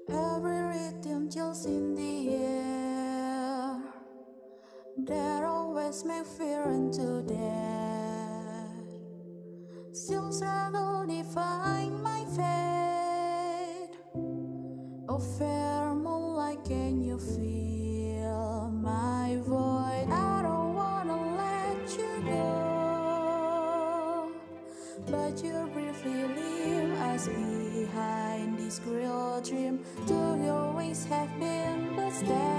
Every rhythm chills in the air that always make fear into death. Still struggle define my fate. Oh fair moonlight, can you feel my void? I don't wanna let you go, but you briefly leave us behind this cruel dream. Though your wings have been but